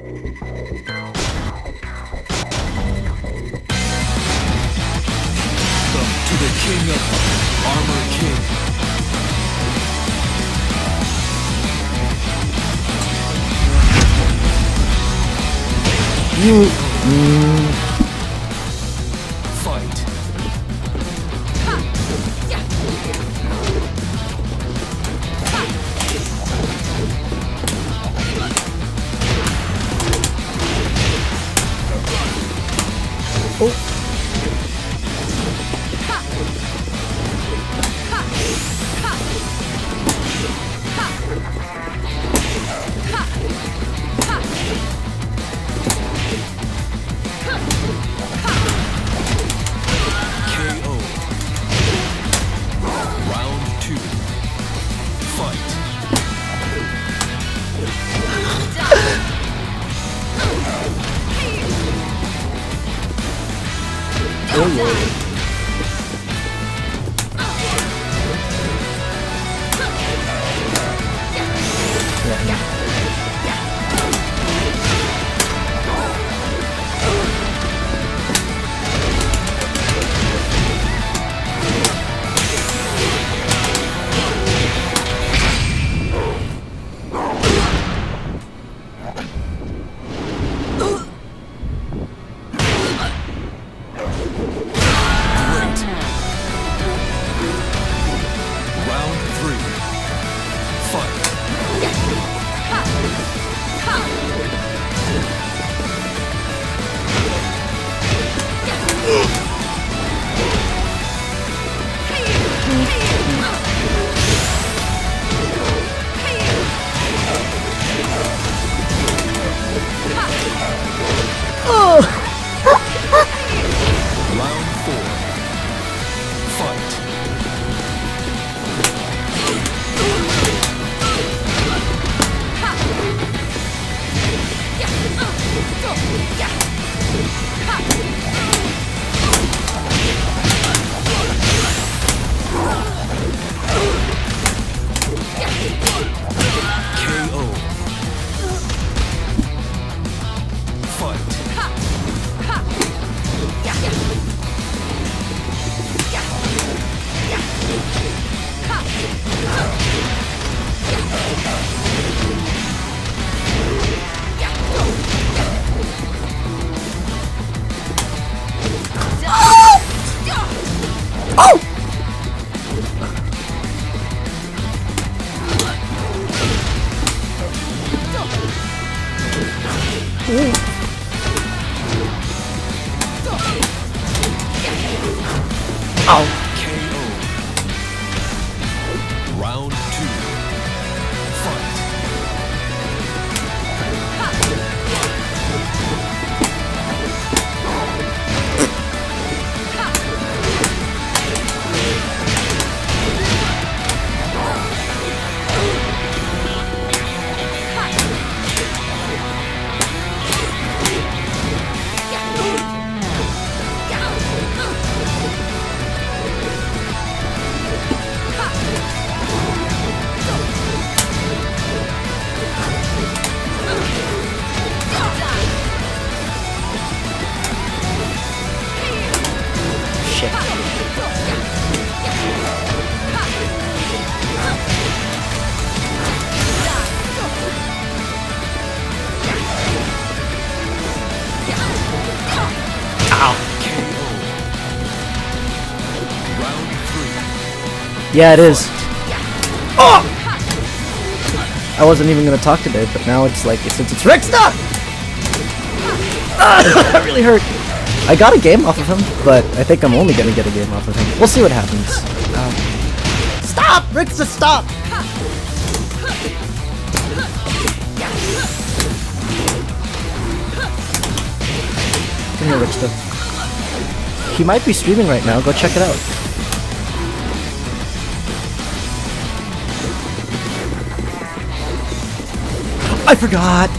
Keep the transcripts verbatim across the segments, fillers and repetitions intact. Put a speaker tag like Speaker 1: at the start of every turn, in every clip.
Speaker 1: To the king of Armor King.
Speaker 2: You. Mm.
Speaker 1: Fight.
Speaker 2: Oh. Oh, yeah.
Speaker 1: Ow. K O. Round two. Fight.
Speaker 2: Yeah, it is. Oh! I wasn't even gonna talk today, but now it's like, since it's Rick stuff! Ah, that really hurt. I got a game off of him, but I think I'm only gonna get a game off of him. We'll see what happens. Um, stop! Ricksta, stop! Come here, Ricksta. He might be streaming right now. Go check it out. I forgot!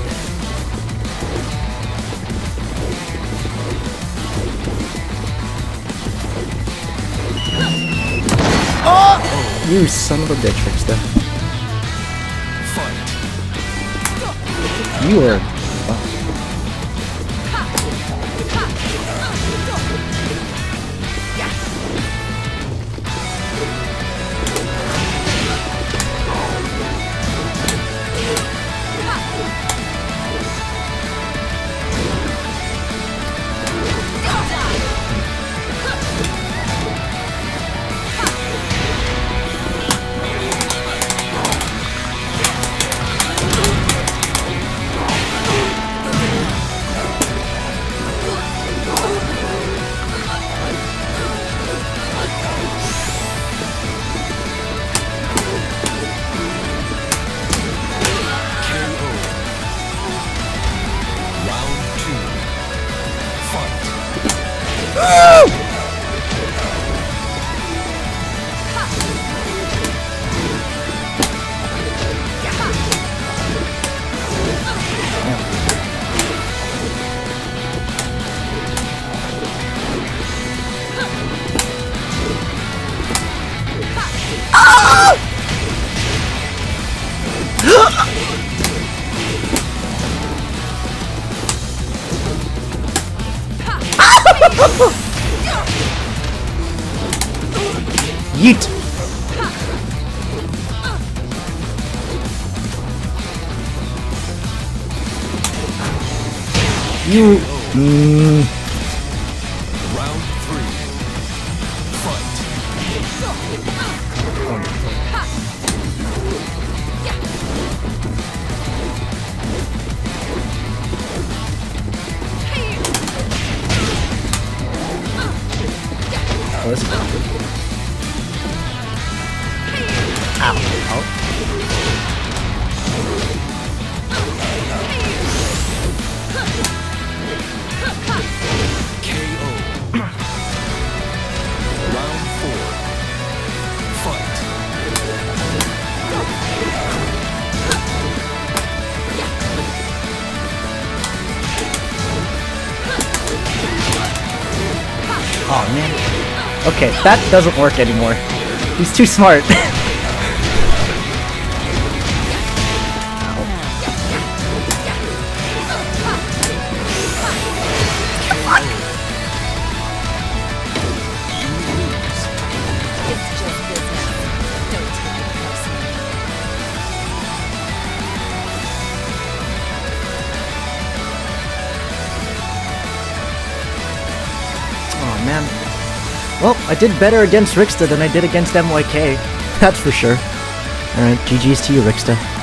Speaker 2: Oh! You son of a bitch, Ricksta. You are... Wow. Yeet! You... Mm.
Speaker 1: Round three. Fight.
Speaker 2: Oh, this is not good. Ow. Ow.
Speaker 1: K O. Round four. Fight.
Speaker 2: Oh man. Okay, that doesn't work anymore. He's too smart. Oh man. Well, I did better against Rixta than I did against M Y K. That's for sure. Alright, G G's to you, Rixta.